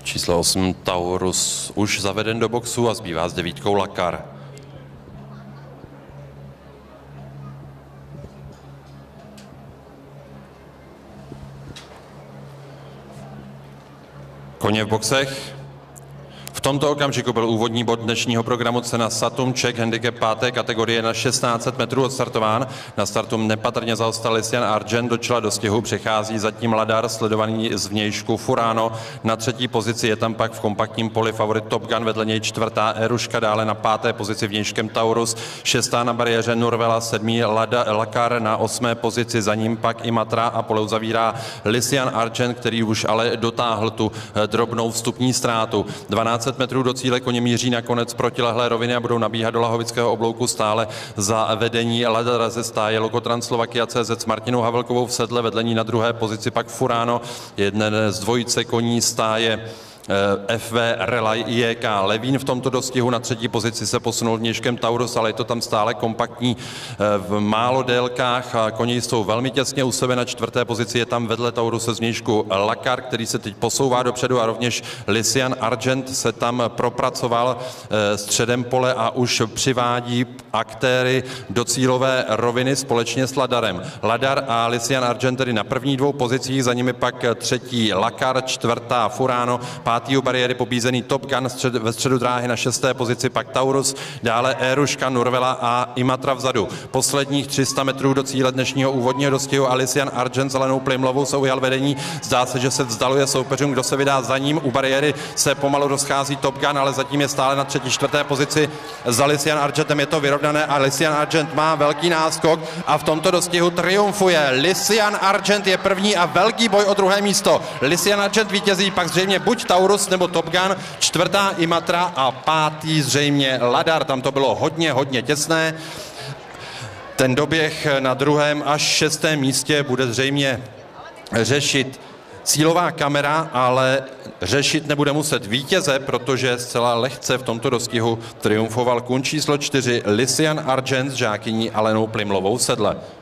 Číslo 8 Taurus už zaveden do boxu a zbývá s 9 Lakar. Koně v boxech. V tomto okamžiku byl úvodní bod dnešního programu cena Saturn Czech handicap 5. kategorie na 1600 metrů odstartován. Na startu nepatrně zaostal Lysian Argent, do čela dostihu přechází zatím Ladar, sledovaný z vnějšku Furano. Na třetí pozici je tam pak v kompaktním poli favorit Top Gun, vedle něj čtvrtá Eruška, dále na 5. pozici vnějškem Taurus, 6. na bariéře Nurvela, 7. Lakar, na 8. pozici za ním pak Imatra a pole uzavírá Lysian Argent, který už ale dotáhl tu drobnou vstupní ztrátu. 12 metrů do cíle koně míří nakonec protilehlé roviny a budou nabíhat do Lahovického oblouku stále za vedení Ladara ze stáje Lokotrans Slovakia CZ s Martinou Havelkovou v sedle, vedle ní na druhé pozici pak Furano, jeden z dvojice koní stáje FV Relay IEK Levín. V tomto dostihu na třetí pozici se posunul vnějškem Taurus, ale je to tam stále kompaktní v málo délkách a koně jsou velmi těsně u sebe. Na čtvrté pozici je tam vedle Tauruse z vnějšku Lakar, který se teď posouvá dopředu, a rovněž Lysian Argent se tam propracoval středem pole a už přivádí aktéry do cílové roviny společně s Ladarem. Ladar a Lysian Argent tedy na prvních dvou pozicích, za nimi pak třetí Lakar, čtvrtá Furano, pátý u bariéry pobízený Top Gun, ve středu dráhy na 6. pozici pak Taurus, dále Eruška, Nurvela a Imatra vzadu. Posledních 300 metrů do cíle dnešního úvodního dostihu Lysian Argent zelenou plymlovou se ujal vedení. Zdá se, že se vzdaluje soupeřům, kdo se vydá za ním. U bariéry se pomalu rozchází Top Gun, ale zatím je stále na třetí, čtvrté pozici. Za Lysian Argentem je to vyrovnané a Lysian Argent má velký náskok a v tomto dostihu triumfuje. Lysian Argent je první a velký boj o druhé místo. Lysian Argent vítězí, pak zřejmě buď Taurus nebo Top Gun, čtvrtá Imatra a pátý zřejmě Ladar. Tam to bylo hodně těsné. Ten doběh na druhém až 6. místě bude zřejmě řešit cílová kamera, ale řešit nebude muset vítěze, protože zcela lehce v tomto dostihu triumfoval kun číslo 4 Lysian Argent s žákyní Alenou Plymlovou v sedle.